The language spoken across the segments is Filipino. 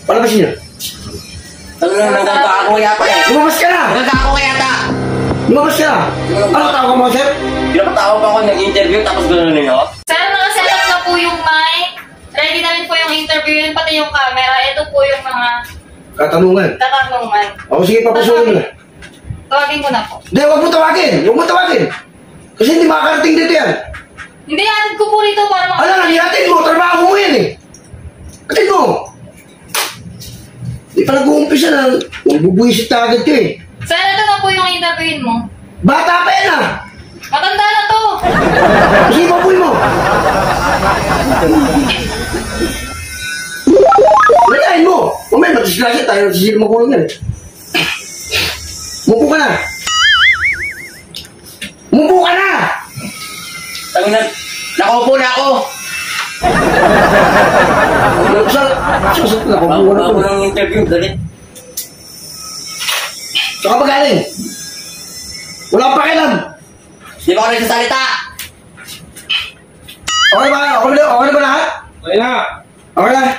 Palabas niyo. Nagkaka ako yata eh. Lumabas ka na! Nagkaka ako yata. Lumabas ka na! Ano tawag mo, sir? Di ba tao pa ako nag-interview tapos gano'n ninyo? Sir, nakaset up na po yung mic. Ready na rin po yung interview yun, pati yung camera. Ito po yung mga Katanungan. tatanungan. O sige, papusukin mo na. Tawagin ko na po. Hindi, huwag mo tawagin! Huwag mo tawagin! Kasi hindi makakarating dito yan. Hindi, atid ko po rito para Ano lang, ihatid mo, trabaho mo yan eh. Atid mo. Di pa nag-uumpisa na, magbubuisit na agad ka eh. Sir, ito na po yung interviewin mo. Bata pa yan ah. Matanda na to. Sige, babuy mo. Layain mo. Mamaya, mag-disgrasya tayo, sisig makulong yan eh. Mupo ka na. Mupo ka na. Sabi na, nakaupo na ako. Nakupo na Bago to. ng interview, galit. Saka pa galing. Wala pa kailan. Di ba ako nagsasalita? Okay ba? Okay na ba lahat? Okay na. Okay na.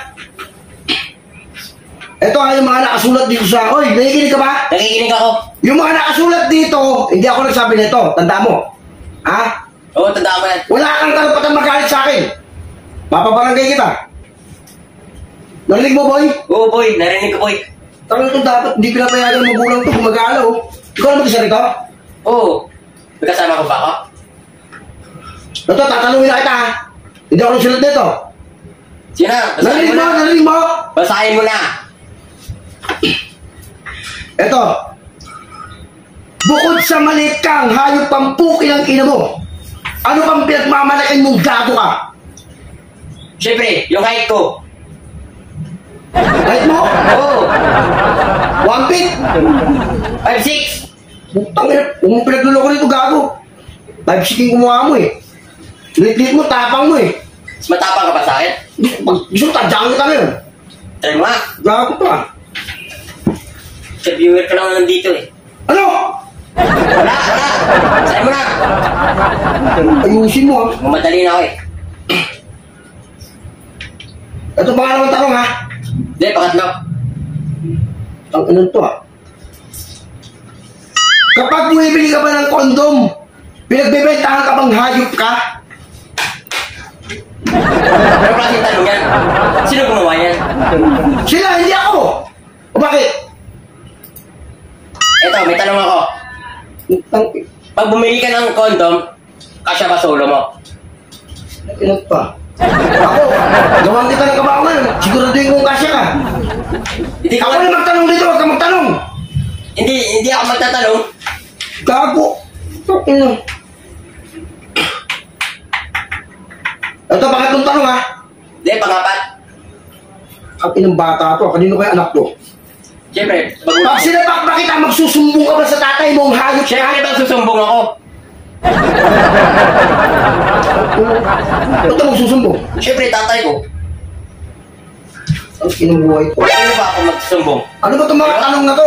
Ito ay yung mga nakasulat dito sa... Oy, nakikinig ka ba? Nakikinig ako. Yung mga nakasulat dito, hindi ako nagsabi nito. Tanda mo. Ha? Oo, tandaan mo yan. Wala kang karapatan magalit sa akin. Papabarangay kita. Narinig mo, boy? Oo, boy. Narinig ko, boy. Tangan ito dapat, hindi pinapayagan ng magulang ito gumagalaw. Ikaw na mag-isa rito? Oo. Magkasama ko ba ako? Ito, tatanungin na kita ha. Hindi ako nagsulat nito. Sige na, basahin mo na. Narinig mo? Basahin mo na. Ito. Bukod sa maliit kang hayop pampukin ang ina mo, ano pang pinagmamalaking mong gago ka? Siyempre, yung height ko. Kahit mo? Oo. 1 feet? 5'6". Butang ina, huwag mong pinagluloko nito gago. 5'6" yung kumuha mo eh. Lit-lit mo, tapang mo eh. Mas matapang ka pa sa akin? Gusto mo, tadyaan kita ngayon. Try mo nga. Gago to ah. Interviewer ka lang nandito eh. Ano? Wala. Basahin mo na. Ayusin mo ah. Mamadali na ako eh. Ito pangalawang tanong ha. Hindi, pangatlo. Ang inan to ah. Kapag bumibili ka ba ng kondom, pinagbebentahan ka bang hayop ka? Ano klaseng tanong yan? Sino gumawa yan? Sila, hindi ako. O bakit? Eto, may tanong ako. Pag bumili ka ng condom, kasya ba solo mo? Ilan pa? Ako, gawang kita ng kabaho ngayon. Siguraduhin kong kasya ka. Hindi ka Ako na magtanong dito, huwag ka magtanong. Hindi ako magtatanong. Gago. Ino. Ito, pangatlong tanong ha. Hindi, pangapat. Ang inang bata to, kanino kaya anak to? Siyempre, Pag sinapak ba kita, magsusumbong ka ba sa tatay mo ang hayop siya? Siyempre, bang susumbong ako? Ba't ka magsusumbong? Siyempre, tatay ko. Ang kinubuhay ko. Ano ba ako magsusumbong? Ano ba itong mga tanong na to?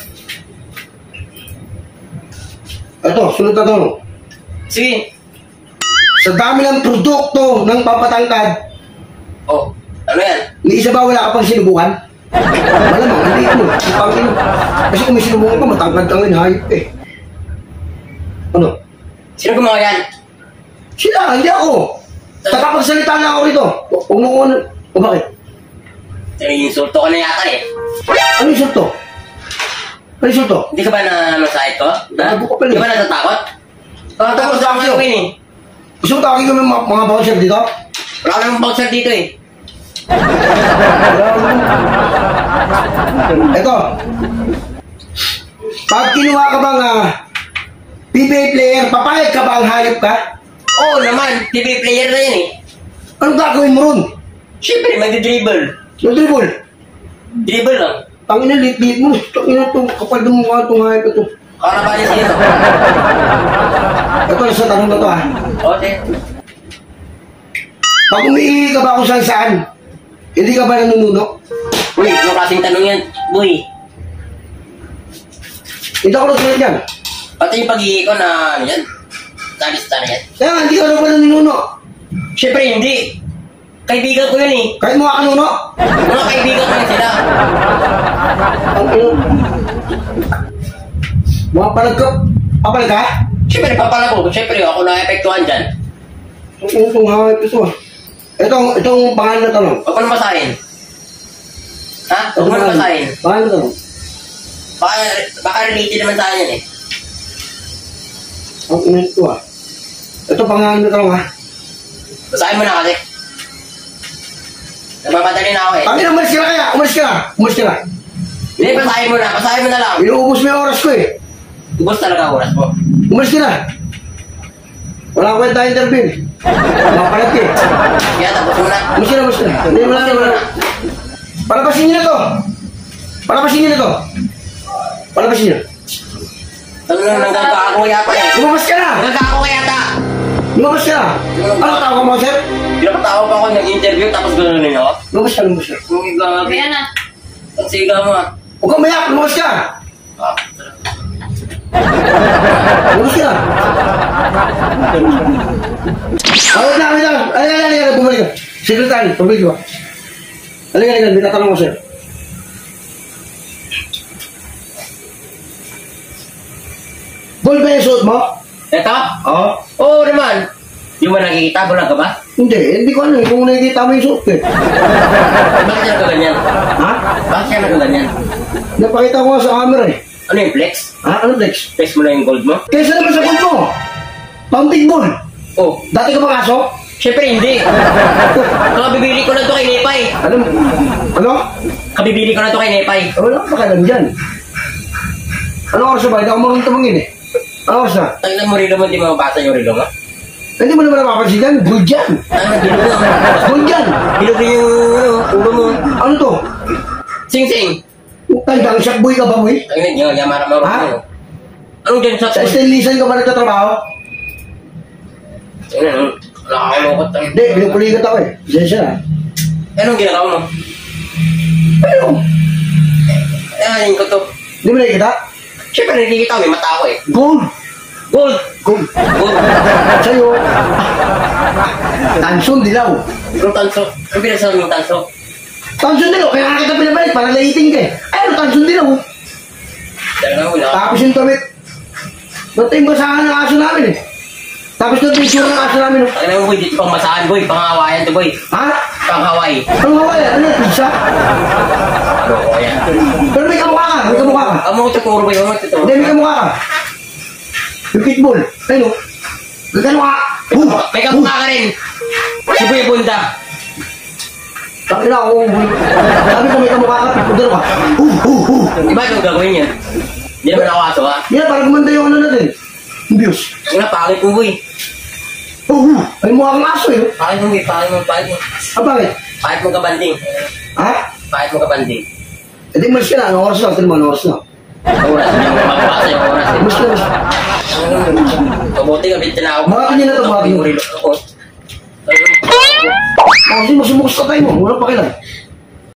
Ito, sunod na tanong. Sige. Sa dami ng produkto ng papatangkad, Oh, ano yan? ni isa ba wala ka pang sinubukan? Malamang, hindi mo. Pangin. Kasi kung may sinubukan ka, matangkad ka ngayon, hayop eh. Ano? Sino gumawa yan? Sila, hindi ako. Takapagsalita na ako rito. Huwag mo kung o bakit? Insulto ka na yata eh. Ano yung sulto? Ano yung sulto? Hindi ka ba na masahit ko? Bago ka pala. Hindi ka ba natatakot? Takot Takot ako ako. ngayon eh. Gusto mo tawagin kami mga bouncer dito? Wala ka namang bouncer dito eh. Ito. Pag kinuha ka bang PBA player, papayag ka ba ang hayop ka? Oo naman, TV player na yan eh. Anong gagawin mo ron? Siyempre, magdi-dribble. Yung dribble. Dribble lang. Tangina, lit-lit mo. Tangina itong kapal ng mukha itong hayop ito. Para ba niya sino? Ito na sa tanong na to Okay. Pag umiihi ka ba kung saan, hindi ka ba nanununo? Uy, anong klaseng tanong yan? Boy, Hindi ako nagsulat yan. pati yung pag-ihi ko na ano yan? Talista na yan. Kaya nga, hindi ka na ba nanununo? Siyempre, hindi. Kaibigan ko yun eh. Kahit mga kanuno? Mga kaibigan ko yun sila. Ang ino. Mga palag ka. Papalag ka? Siyempre, papalag ko. Siyempre, ako na-epektuhan dyan. Ang ino itong hawak ito ah. Itong pangalan na tanong. Huwag mo na basahin. Ha? Huwag mo na basahin. Pangalan na tanong. Baka related naman sa akin yan eh. Ang ino ito ah. Ito pangalan na tanong ha. Basahin mo na kasi. Nagmamadali na ako eh. Pangin, umalis ka na kaya. Umalis ka na. Umalis ka na. Hindi, basahin mo na. Basahin mo na lang. Inuubos mo yung oras ko eh. Ubus talaga oras mo. Umalis ka na. Wala ko kwenta interview. Mga palag ka eh. Kaya tapos mo na. Umalis ka na, umalis ka na. Hindi mo na. Palabasin niyo na to. Palabasin niyo na to. Palabasin niyo. Ano na, nanggagawa ko yata eh. Lumabas ka na. Nanggagawa ko yata. Lumabas ka na. Ano tawag mo, sir? Pinapatawag ako ng interview tapos gano'n rin ako. Lumabas ka, lumabas ka. Kung igabi. Ayan na. Ang siga mo ah. Huwag kang mayak, lumabas ka. Ah. Lumabas ka na. Wait lang. Halika, bumalik ka. Secretary, pabalik ka. Halika, may tatanong ko, sir. Gold ba yung suot mo? Ito? Oo. Oo naman. Di mo nakikita? Bulag ka ba? Hindi ko ano eh. Kung nakikita mo yung suot ko eh. Bakit siya nagkaganyan? Ha? Bakit siya nagkaganyan? Napakita ko nga sa camera eh. Ano yung flex? Ha? Ano flex? Flex mo na yung gold mo? Kaysa naman sa gold mo. Pounding ball. Oh. Dati ka ba kaso? Siyempre hindi. Kabibili ko na to kay Nepay. Ano? Kabibili ko na to kay Nepay. Wala ka pa ka dyan. Ano oras na ba? Hindi ako marunong tumangin eh. Ano oras na? Tagnan mo rilo mo, di mo mabasa yung rilo mo? Hindi mo naman napapansin dyan. Gold dyan. Ano, bilog mo? Gold dyan. Bilog rin yung ulo mo. Ano to? Sing-sing. Tandang shakboy ka ba, boy? Ang yun, yung mara-maro Ha? mo. Anong dyan sa... Sa stainlessan ka ba nagtatrabaho? Ano, nakakalokot. Hindi, pinupuligat ako eh. Sensya na. Anong ginagawa mo? Pero, Ayan ko to. hindi mo nakikita? Siyempre, nakikita ko, may mata ako eh. Gold. Gold! Gold. Gold! Sa'yo. Tansun, dilaw. Yung tanso. Ang pinasabi yung tanso. Tansun dilaw. Kaya nga kita pinabalik para lahiting ka eh. Ayun, tansun dilaw. Talaga mo na. Tapos yung damit. Nating basahan ng aso namin eh. Tapos yung picture ng aso namin. Oh. Talaga mo boy, dito pang masahan boy. Pang-Hawaiian to boy. Ha? Pang-Hawaii. Ano nga yan? Ano yung pizza? Ano ko yan? Pero may kamukha ka. May kamukha ka. Ang mga tuturo boy, ang mga tuturo. Hindi, may kamukha ka. Yung pitbull. Ayun o. May kamukha. May kamukha ka rin. Si Boy Bunda. Sabi na ako. Sabi ko may kamukha ka. Pitbull ka. Diba itong gagawin niya? Hindi naman ako aso ha? Yan, parang gumanda yung ano natin. Yung views. Yung napakit mo boy. Ay mukha kang aso eh. Pakit mo boy, pakit mo, pakit mo. Ah, bakit? Pakit mo kabanding. Ha? Pakit mo kabanding. E di malis ka na. Anong oras na? Tignan mo, anong oras na? Oras, hindi mo mababasa yung oras eh. Malis ka na. Mabuti ka, bintin na ako. Mga kanya na to, mga kanya. Ako. Kasi masumukos ka tayo mo. Walang pakilang.